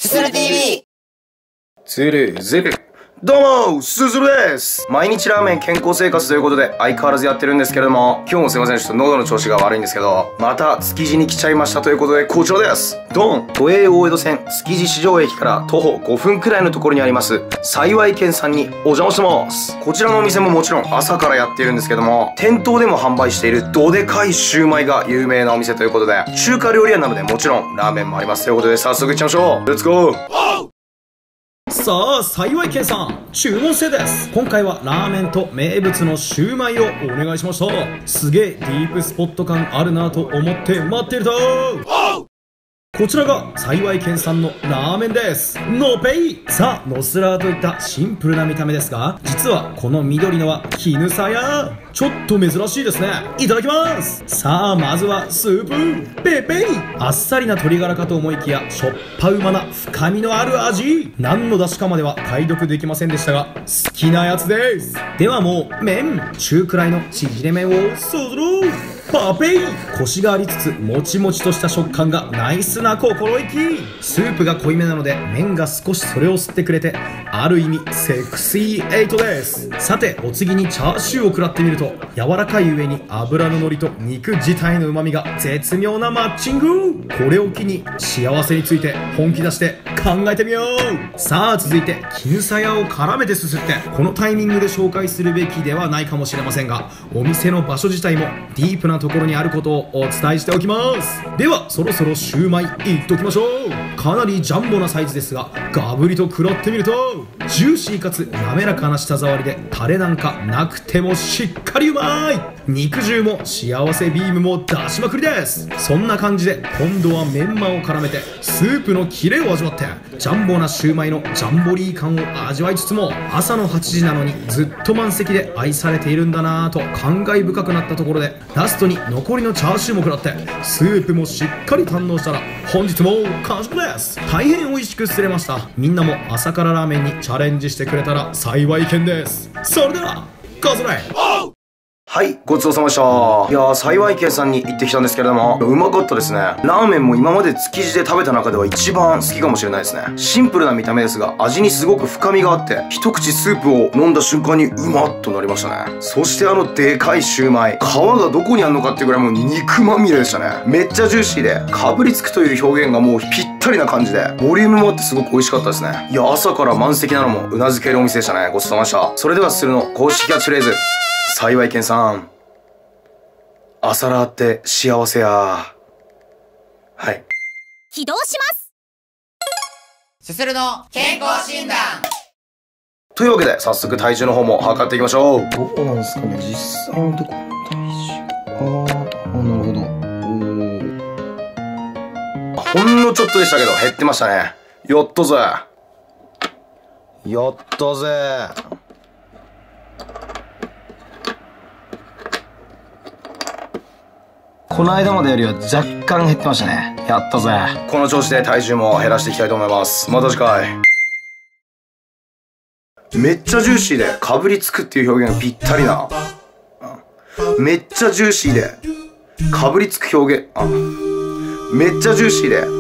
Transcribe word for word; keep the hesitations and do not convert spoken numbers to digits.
すする ティーブイ。 ずるずる。どうも、すずるです。毎日ラーメン健康生活ということで相変わらずやってるんですけれども、今日もすいません、ちょっと喉の調子が悪いんですけど、また築地に来ちゃいましたということで、こちらです。ドン。都営大江戸線築地市場駅から徒歩ごふんくらいのところにあります、幸い軒さんにお邪魔してます。こちらのお店ももちろん朝からやっているんですけども、店頭でも販売しているどでかいシューマイが有名なお店ということで、中華料理屋なのでもちろんラーメンもありますということで、早速行っちゃいましょう。レッツゴー。 さあ、幸い軒さん、注文制です。今回はラーメンと名物のシューマイをお願いしました。すげえディープスポット感あるなと思って待っていると、こちらが幸い軒さんのラーメンです。のぺい。さあ、ノスラーといったシンプルな見た目ですが、実はこの緑のは絹さや。ちょっと珍しいですね。いただきます。さあ、まずはスープ。ペペイ。あっさりな鶏ガラかと思いきや、しょっぱうまな深みのある味。何の出しかまでは解読できませんでしたが、好きなやつです。ではもう麺、中くらいの縮れ麺をする。パペイ。コシがありつつもちもちとした食感がナイスな心意気。スープが濃いめなので麺が少しそれを吸ってくれて、ある意味セクシーエイトです。さて、お次にチャーシューを食らってみると、柔らかい上に油の海苔と肉自体の旨味が絶妙なマッチング。これを機に幸せについて本気出して考えてみよう。さあ、続いて絹さやを絡めてすすって、このタイミングで紹介するべきではないかもしれませんが、お店の場所自体もディープなところにあることをお伝えしておきます。ではそろそろシューマイいっときましょう。かなりジャンボなサイズですが、ガブリと食らってみるとジューシーかつ滑らかな舌触りで、タレなんかなくてもしっかりうまい。肉汁も幸せビームも出しまくりです。そんな感じで今度はメンマを絡めてスープのキレを味わって、ジャンボなシューマイのジャンボリー感を味わいつつも、朝のはちじなのにずっと満席で愛されているんだなぁと感慨深くなったところで、ラストに残りのチャーシューも食らってスープもしっかり堪能したら、本日も完食です。大変美味しくすれました。みんなも朝からラーメンにチャレンジしてくれたら幸い軒です。それではガズレイ。 はい、ごちそうさまでした。いやー、幸い軒さんに行ってきたんですけれども、うまかったですね。ラーメンも今まで築地で食べた中では一番好きかもしれないですね。シンプルな見た目ですが、味にすごく深みがあって、一口スープを飲んだ瞬間にうまっとなりましたね。そしてあのでかいシューマイ、皮がどこにあるのかっていうぐらいもう肉まみれでしたね。めっちゃジューシーで、かぶりつくという表現がもうぴったりな感じで、ボリュームもあってすごく美味しかったですね。いや、朝から満席なのもうなずけるお店でしたね。ごちそうさまでした。それではするの公式キャッチフレーズ、幸い軒さん、朝ラーって幸せやー。はい。 起動します。 すするの健康診断。 というわけで早速体重の方も測っていきましょう。どうなんですかね、実際のところ体重。あー、あ、なるほど。おー、ほんのちょっとでしたけど減ってましたね。やったぜ。やったぜ。この間までよりは若干減ってましたね。やったぜ。この調子で体重も減らしていきたいと思います。また次回。めっちゃジューシーでかぶりつくっていう表現がぴったりな。めっちゃジューシーでかぶりつく表現、あ、めっちゃジューシーで